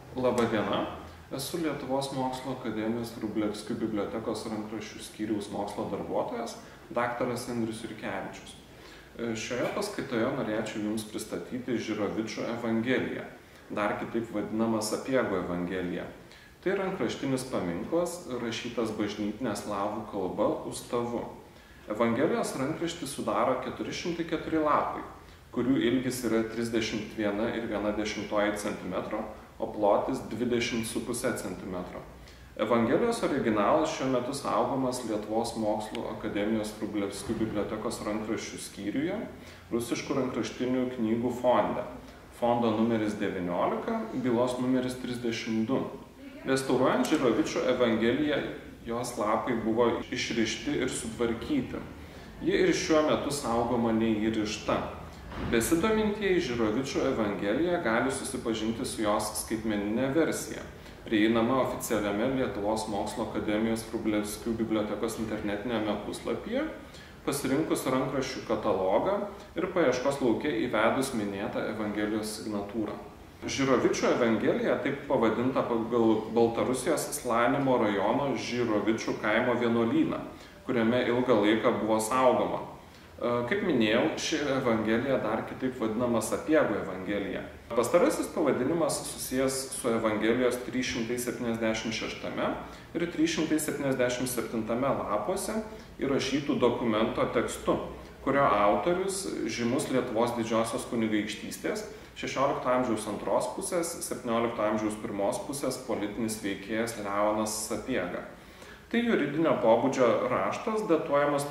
Labą dieną. Esu Lietuvos mokslo akademijos Vrublevskių bibliotekos rankraščių skyriaus mokslo darbuotojas, daktaras Andrius Jurkevičius. Šioje paskaitoje norėčiau Jums pristatyti Žirovičio Evangeliją, dar kitaip vadinama Sapiego Evangelija. Tai rankraštinis paminklas, rašytas bažnytinė slavų kalba ustavu. Evangelijos rankraštį sudaro 404 lapai, kurių ilgis yra 31,1 cm, o plotis 20,5 cm. Evangelijos originalas šiuo metu saugomas Lietuvos mokslo akademijos Vrublevskių bibliotekos rankraščių skyriuje, rusiškų rankraštinių knygų fonde. Fondo numeris 19, bylos numeris 32. Restauruojant Žirovičio Evangeliją, jos lapai buvo išrišti ir sutvarkyti. Ji ir šiuo metu saugoma neįrišta. Besidomintieji Žirovičio Evangelija gali susipažinti su jos skaitmenine versija, prieinama oficialiame Lietuvos mokslo akademijos Vrublevskių bibliotekos internetinėme puslapyje, pasirinkus rankraščių katalogą ir paieškos lauke įvedus minėtą Evangelijos signatūrą. Žirovičio Evangelija taip pavadinta pagal Baltarusijos Slanimo rajono Žirovičių kaimo vienuolyną, kuriame ilgą laiką buvo saugoma. Kaip minėjau, ši Evangelija dar kitaip vadinama Sapiego Evangelija. Pastarasis pavadinimas susijęs su Evangelijos 376 ir 377 lapuose įrašytų dokumento tekstu, kurio autorius žymus Lietuvos didžiosios kunigaikštystės 16 amžiaus antros pusės, 17 amžiaus pirmos pusės politinis veikėjas Leonas Sapiega. Tai juridinio pobūdžio raštas datuojamas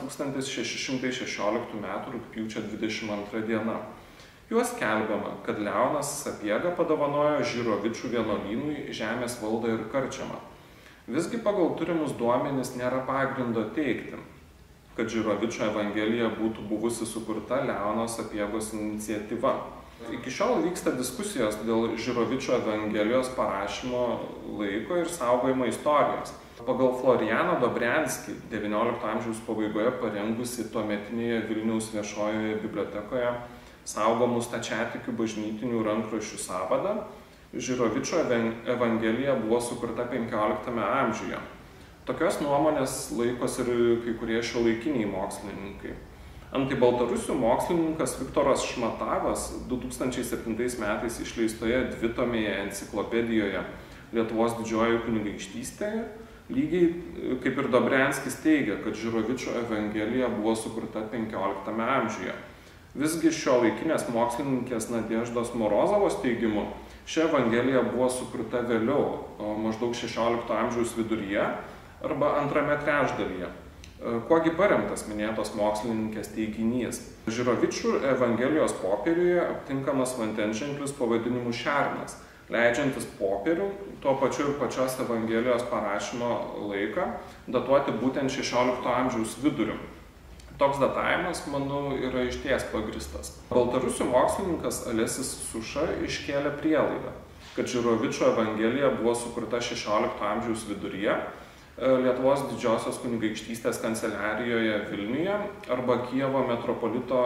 1616 m. rugpjūčio 22 diena. Juo skelbiama, kad Leonas Sapiega padovanojo Žirovičių vienuolynui žemės valdą ir karčiamą. Visgi pagal turimus duomenis nėra pagrindo teigti, kad Žirovičio Evangelija būtų buvusi sukurta Leono Sapiegos iniciatyva. Iki šiol vyksta diskusijos dėl Žirovičio Evangelijos parašymo laiko ir saugojimo istorijos. Pagal Florianą Dobrianskį XIX amžiaus pabaigoje parengusi tuometinėje Vilniaus viešojoje bibliotekoje saugomų stačiatikių bažnytinių rankraščių sąvadą, Žirovičio Evangelija buvo sukurta XV amžiuje. Tokios nuomonės laikosi ir kai kurie šiuolaikiniai mokslininkai. Antai baltarusių mokslininkas Viktoras Šmatavas 2007 metais išleistoje dvitomėje enciklopedijoje Lietuvos didžioji kunigaikštystėje lygiai kaip ir Dobrianskis teigia, kad Žirovičio Evangelija buvo sukurta XV amžiuje. Visgi šiuolaikinės mokslininkės Nadeždos Morozovos teigimu, ši Evangelija buvo sukurta vėliau, maždaug XVI amžiaus viduryje arba antrame trečdalyje. Kuogi paremtas minėtos mokslininkės teiginys? Žirovičių Evangelijos popieriuje aptinkamas vandenženklis pavadinimu Šernas, leidžiantis popierių, tuo pačiu ir pačios Evangelijos parašymo laiką, datuoti būtent XVI amžiaus viduriu. Toks datavimas, manau, yra išties pagristas. Baltarusių mokslininkas Alesis Suša iškėlė prielaidą, kad Žirovičio Evangelija buvo sukurta XVI amžiaus viduryje, Lietuvos didžiosios kunigaikštystės kanceliarijoje Vilniuje arba Kijevo metropolito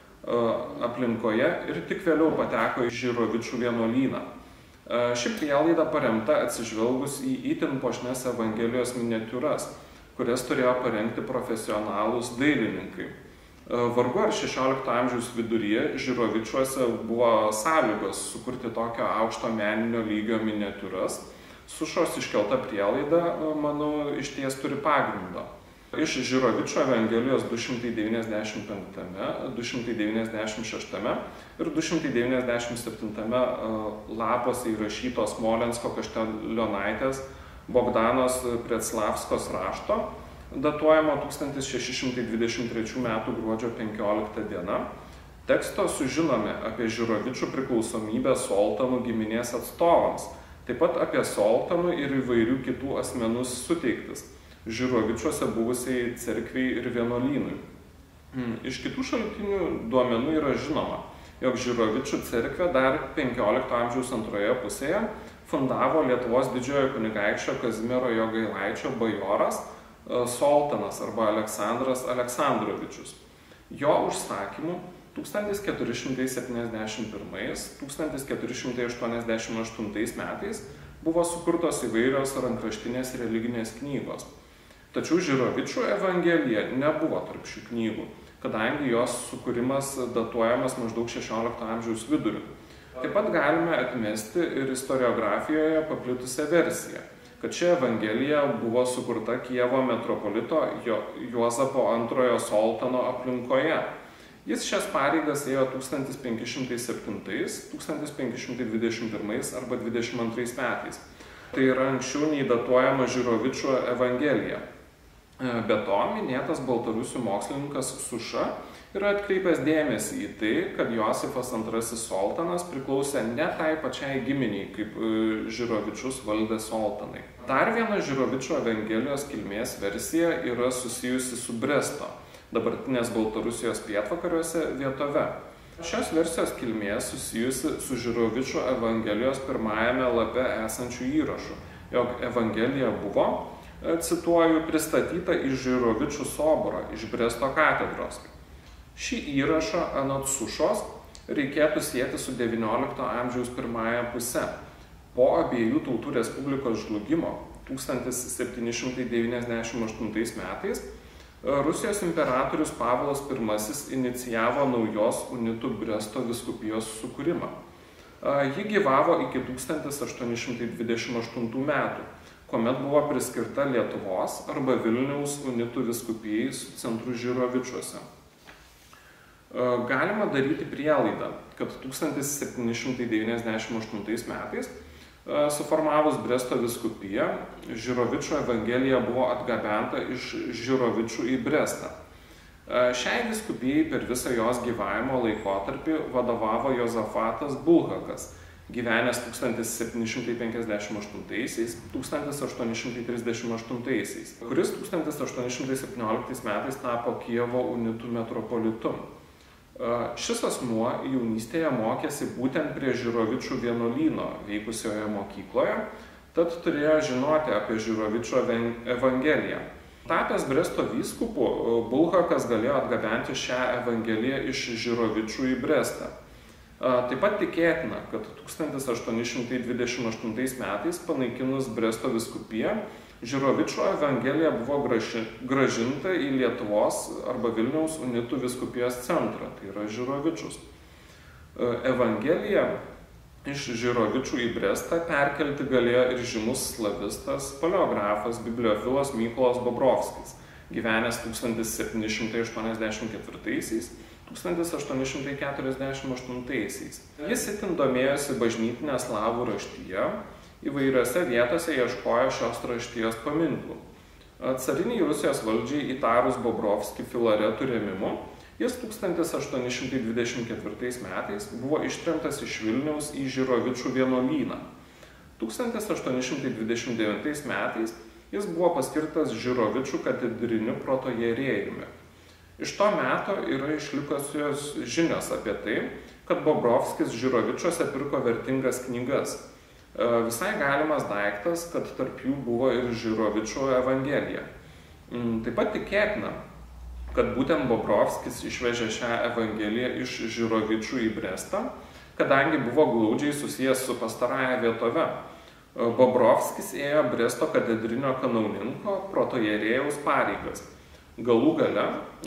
aplinkoje ir tik vėliau pateko į Žirovičių vienuolyną. Ši prielaida paremta atsižvelgus į itin puošnias Evangelijos miniatiūras, kurias turėjo parengti profesionalūs dailininkai. Vargu ar XVI amžiaus viduryje Žirovičiuose buvo sąlygos sukurti tokio aukšto meninio lygio miniatiūras. Sušos iškelta prielaida, manau, išties turi pagrindo. Iš Žirovičio Evangelijos 295, 296 ir 297 lapuose įrašytos Smolensko kaštelionaitės Bogdanos Predslavskos rašto, datuojamo 1623 m. gruodžio 15 diena, teksto sužinome apie Žirovičių priklausomybę Soltanų giminės atstovams, taip pat apie Soltanų ir įvairių kitų asmenų suteiktis Žirovičiuose buvusiai cerkviai ir vienuolynui. Iš kitų šaltinių duomenų yra žinoma, jog Žirovičių cerkvę dar XV amžiaus antroje pusėje fundavo Lietuvos didžiojo kunigaikščio Kazimiero Jogailaičio bajoras Soltanas arba Aleksandras Aleksandrovičius. Jo užsakymu 1471–1488 metais buvo sukurtos įvairios rankraštinės religinės knygos. Tačiau Žirovičių Evangelija nebuvo tarp šių knygų, kadangi jos sukūrimas datuojamas maždaug 16 amžiaus viduriu. Taip pat galime atmesti ir istoriografijoje paplitusią versiją, kad ši Evangelija buvo sukurta Kijevo metropolito Juozapo II Soltano aplinkoje. Jis šias pareigas ėjo 1507, 1521 arba 22 metais. Tai yra anksčiau nei datuojama Žirovičių Evangelija. Be to, minėtas baltarusių mokslininkas Suša yra atkreipęs dėmesį į tai, kad Josifas II Soltanas priklausė ne tai pačiai giminiai, kaip Žirovičius valdė Soltanai. Dar viena Žirovičių Evangelijos kilmės versija yra susijusi su Bresto, dabartinės Baltarusijos pietvakariuose vietove. Šios versijos kilmė susijusi su Žirovičių Evangelijos pirmajame lape esančiu įrašu, jog Evangelija buvo, cituoju, pristatyta iš Žirovičių soborą, iš Bresto katedros. Šį įrašą anot Sušos reikėtų sieti su XIX amžiaus pirmąja puse. Po abiejų tautų respublikos žlugimo 1798 metais Rusijos imperatorius Pavlas I inicijavo naujos unitų Bresto vyskupijos sukūrimą. Ji gyvavo iki 1828 metų, kuomet buvo priskirta Lietuvos arba Vilniaus unitų vyskupijai su centru Žirovičiuose. Galima daryti prielaidą, kad 1798 metais suformavus Bresto vyskupiją, Žirovičių Evangelija buvo atgabenta iš Žirovičių į Brestą. Šiai vyskupijai per visą jos gyvavimo laikotarpį vadovavo Jozafatas Bulhakas, gyvenęs 1758–1838, kuris 1817 metais tapo Kijevo unitų metropolitu. Šis asmuo jaunystėje mokėsi būtent prie Žirovičių vienuolyno veikusioje mokykloje, tad turėjo žinoti apie Žirovičių Evangeliją. Tapęs Bresto vyskupu, Bulhakas galėjo atgabenti šią Evangeliją iš Žirovičių į Brestą. Taip pat tikėtina, kad 1828 metais panaikinus Bresto vyskupiją, Žirovičių Evangelija buvo grąžinta į Lietuvos arba Vilniaus unitų vyskupijos centrą, tai yra Žirovičius. Evangeliją iš Žirovičių į Brestą perkelti galėjo ir žymus slavistas, paleografas, bibliofilas Mykolas Bobrovskis, gyvenęs 1784–1848. Jis itin domėjosi bažnytinę slavų raštiją, įvairiose vietose ieškojo šios raštijos paminklų. Cariniai Rusijos valdžiai įtarus Bobrovskį Filaretų rėmimu, jis 1824 metais buvo ištremtas iš Vilniaus į Žirovičių vienuolyną. 1829 metais jis buvo paskirtas Žirovičių katedriniu protojerėjumi. Iš to meto yra išlikusios žinios apie tai, kad Bobrovskis Žirovičiuose pirko vertingas knygas. Visai galimas daiktas, kad tarp jų buvo ir Žirovičių Evangelija. Taip pat tikėtina, kad būtent Bobrovskis išvežė šią Evangeliją iš Žirovičių į Brestą, kadangi buvo glaudžiai susijęs su pastarąja vietove. Bobrovskis ėjo Bresto katedrinio kanauninko protojerėjaus pareigas. Galų gale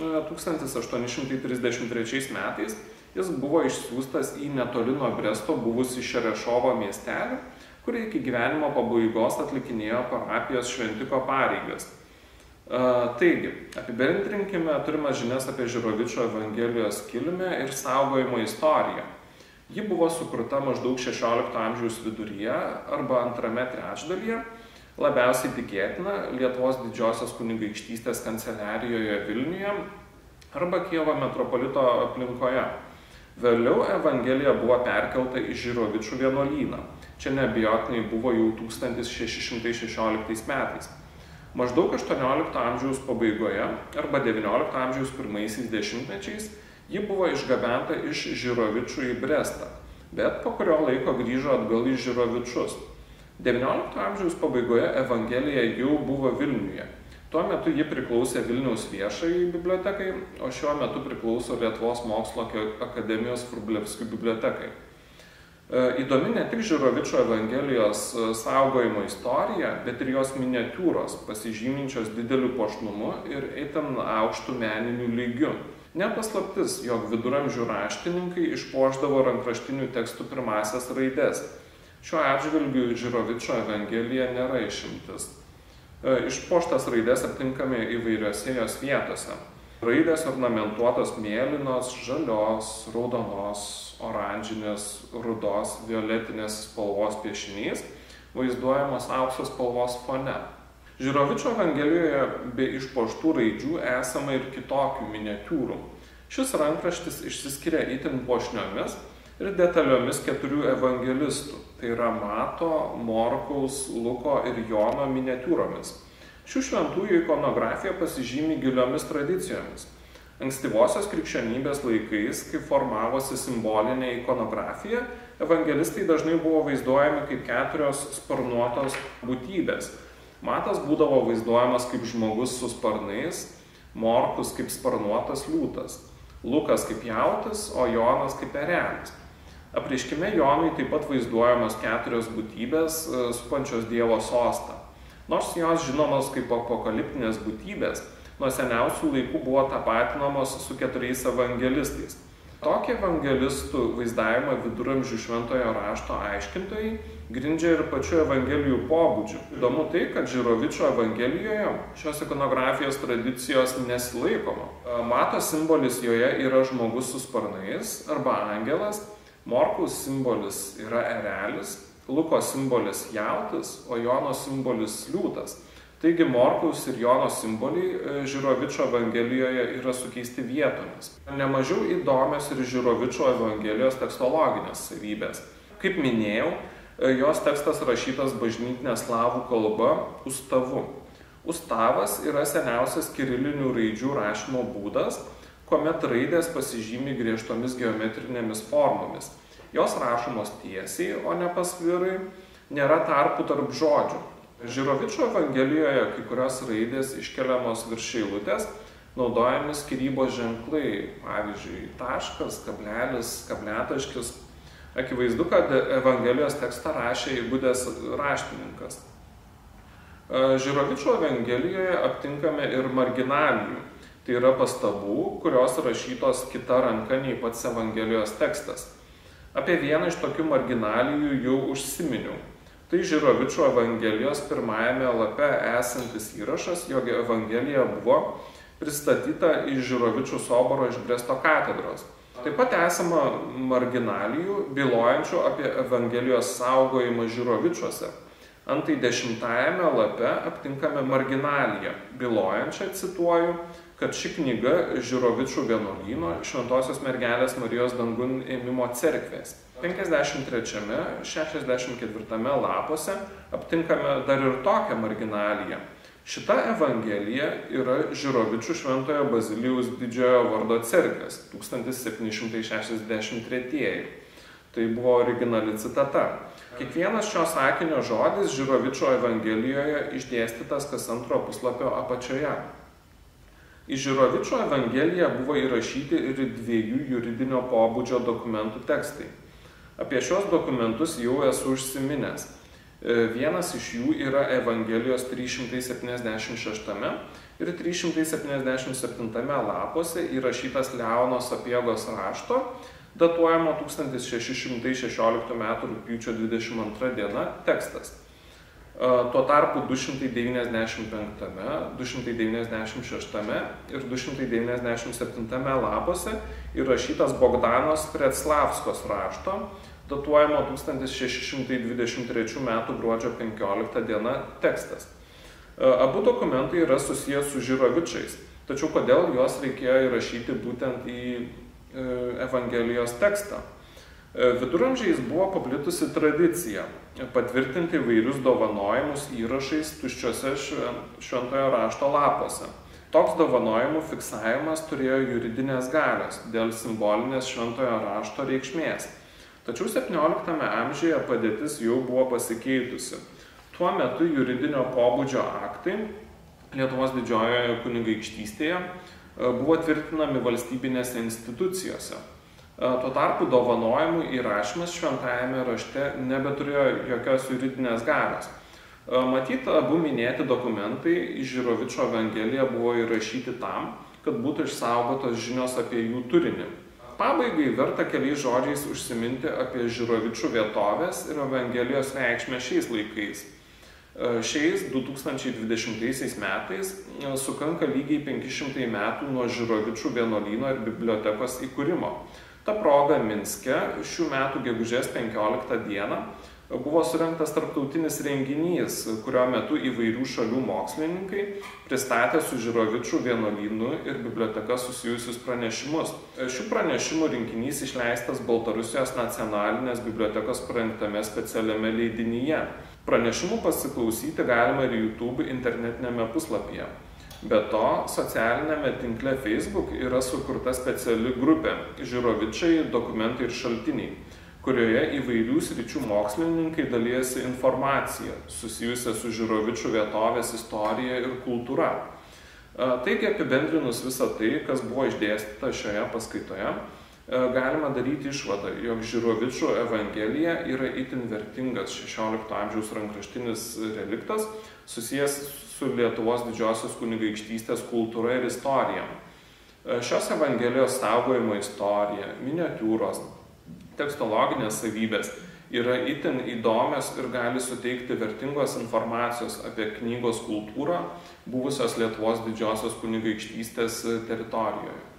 1833 metais jis buvo išsiųstas į netoli nuo Bresto buvusį Šerešovo miestelį, kur iki gyvenimo pabaigos atlikinėjo parapijos šventiko pareigas. Taigi, apibendrinkime turimas žinias apie Žirovičių Evangelijos kilmę ir saugojimo istoriją. Ji buvo sukurta maždaug 16 amžiaus viduryje arba antrame trečdalyje, labiausiai tikėtina Lietuvos didžiosios kunigaikštystės kanceliarijoje Vilniuje arba Kijevo metropolito aplinkoje. Vėliau Evangelija buvo perkelta į Žirovičių vienuolyną. Čia neabejotinai buvo jau 1616 metais. Maždaug 18 amžiaus pabaigoje arba 19 amžiaus pirmaisiais dešimtmečiais ji buvo išgabenta iš Žirovičių į Brestą, bet po kurio laiko grįžo atgal į Žirovičius. 19 amžiaus pabaigoje Evangelija jau buvo Vilniuje. Tuo metu ji priklausė Vilniaus viešajai bibliotekai, o šiuo metu priklauso Lietuvos mokslo akademijos Vrublevskių bibliotekai. Įdomi ne tik Žirovičio Evangelijos saugojimo istorija, bet ir jos miniatiūros, pasižyminčios dideliu puošnumu ir itin aukštu meniniu lygiu. Nepaslaptis, jog viduramžių raštininkai išpuošdavo rankraštinių tekstų pirmąsias raides. Šiuo atžvilgiu Žirovičio Evangelija nėra išimtis. Išpuoštas raides aptinkame įvairiose jos vietose. Raidės ornamentuotos mėlynos, žalios, raudonos, oranžinės, rudos, violetinės spalvos piešinys, vaizduojamos aukso spalvos fone. Žirovičio Evangelijoje be išpuoštų raidžių esama ir kitokių miniatiūrų. Šis rankraštis išsiskiria itin puošniomis ir detaliomis 4 evangelistų, tai yra Mato, Morkaus, Luko ir Jono miniatiūromis. Šių šventųjų ikonografija pasižymi giliomis tradicijomis. Ankstyvosios krikščionybės laikais, kai formavosi simbolinė ikonografija, evangelistai dažnai buvo vaizduojami kaip 4 sparnuotos būtybės. Matas būdavo vaizduojamas kaip žmogus su sparnais, Morkus kaip sparnuotas liūtas, Lukas kaip jautis, o Jonas kaip erelis. Apreiškime Jonui taip pat vaizduojamos 4 būtybės supančios Dievo sostą. Nors jos žinomos kaip apokaliptinės būtybės, nuo seniausių laikų buvo tapatinamos su 4 evangelistais. Tokį evangelistų vaizdavimą viduramžių šventojo rašto aiškintojai grindžia ir pačių evangelijų pobūdžių. Įdomu tai, kad Žirovičio Evangelijoje šios ikonografijos tradicijos nesilaikoma. Mato simbolis joje yra žmogus su sparnais arba angelas, Morkaus simbolis yra erelis, Luko simbolis jautis, o Jono simbolis liūtas. Taigi Morkaus ir Jono simboliai Žirovičio Evangelijoje yra sukeisti vietomis. Nemažiau įdomios ir Žirovičio Evangelijos tekstologinės savybės. Kaip minėjau, jos tekstas rašytas bažnytinė slavų kalba ustavu. Ustavas yra seniausias kirilinių raidžių rašymo būdas, kuomet raidės pasižymi griežtomis geometrinėmis formomis. Jos rašomos tiesiai, o ne pasvirai, nėra tarpų tarp žodžių. Žirovičio Evangelijoje kai kurios raidės iškeliamos virš eilutės, naudojami skyrybos ženklai, pavyzdžiui, taškas, kablelis, kabletaškis. Akivaizdu, kad Evangelijos tekstą rašė įgudęs raštininkas. Žirovičio Evangelijoje aptinkame ir marginalijų. Tai yra pastabų, kurios rašytos kita ranka nei pats Evangelijos tekstas. Apie vieną iš tokių marginalijų jau užsiminiau. Tai Žirovičio Evangelijos pirmajame lape esantis įrašas, jog Evangelija buvo pristatyta iš Žirovičių soboro iš Bresto katedros. Taip pat esama marginalijų, bylojančių apie Evangelijos saugojimą Žirovičiuose. Antai 10-ame lape aptinkame marginaliją, bylojančią, cituoju, kad ši knyga Žirovičių vienuolyno Šventosios mergelės Marijos dangun ėmimo cerkvės. 53-64 lapuose aptinkame dar ir tokią marginaliją. Šita Evangelija yra Žirovičių Šventojo Bazilijaus didžiojo vardo cerkvės 1763. Tai buvo originali citata. Kiekvienas šio sakinio žodis Žirovičio Evangelijoje išdėstytas kas antro puslapio apačioje. Į Žirovičio Evangeliją buvo įrašyti ir 2 juridinio pobūdžio dokumentų tekstai. Apie šios dokumentus jau esu užsiminęs. Vienas iš jų yra Evangelijos 376 ir 377 lapuose įrašytas Leono Sapiegos rašto, datuojamo 1616 m. rugpjūčio 22 diena tekstas. Tuo tarpu 295, 296 ir 297 lapuose įrašytas Bogdanos Predslavskos rašto, datuojamo 1623 m. gruodžio 15 diena tekstas. Abu dokumentai yra susijęs su Žirovičiais, tačiau kodėl juos reikėjo įrašyti būtent į Evangelijos tekstą? Viduramžiais buvo paplitusi tradicija patvirtinti įvairius dovanojimus įrašais tuščiuose šventojo rašto lapuose. Toks dovanojimų fiksavimas turėjo juridinės galios dėl simbolinės šventojo rašto reikšmės. Tačiau 17 amžiuje padėtis jau buvo pasikeitusi. Tuo metu juridinio pobūdžio aktai Lietuvos didžiojoje kunigaikštystėje buvo tvirtinami valstybinėse institucijose. Tuo tarpu dovanojimų įrašymas šventajame rašte nebeturėjo jokios juridinės galios. Matyt, abu minėti dokumentai į Žirovičio Evangeliją buvo įrašyti tam, kad būtų išsaugotos žinios apie jų turinį. Pabaigai verta keliais žodžiais užsiminti apie Žirovičių vietovės ir Evangelijos reikšmę šiais laikais. Šiais 2020 metais sukanka lygiai 500 metų nuo Žirovičių vienuolyno ir bibliotekos įkūrimo. Ta proga Minske šių metų gegužės 15 dieną buvo surengtas tarptautinis renginys, kurio metu įvairių šalių mokslininkai pristatė su Žirovičių vienuolynu ir biblioteka susijusius pranešimus. Šių pranešimų rinkinys išleistas Baltarusijos nacionalinės bibliotekos parengtame specialiame leidinyje. Pranešimų pasiklausyti galima ir YouTube internetinėme puslapyje. Be to, socialinėme tinkle Facebook yra sukurta speciali grupė Žirovičiai, dokumentai ir šaltiniai, kurioje įvairių sričių mokslininkai dalijasi informaciją susijusią su Žirovičių vietovės istorija ir kultūra. Taigi, apibendrinus visą tai, kas buvo išdėstyta šioje paskaitoje, galima daryti išvadą, jog Žirovičių Evangelija yra itin vertingas 16 amžiaus rankraštinis reliktas, susijęs su Lietuvos didžiosios kunigaikštystės kultūra ir istorija. Šios Evangelijos saugojimo istorija, miniatiūros, tekstologinės savybės yra itin įdomios ir gali suteikti vertingos informacijos apie knygos kultūrą buvusios Lietuvos didžiosios kunigaikštystės teritorijoje.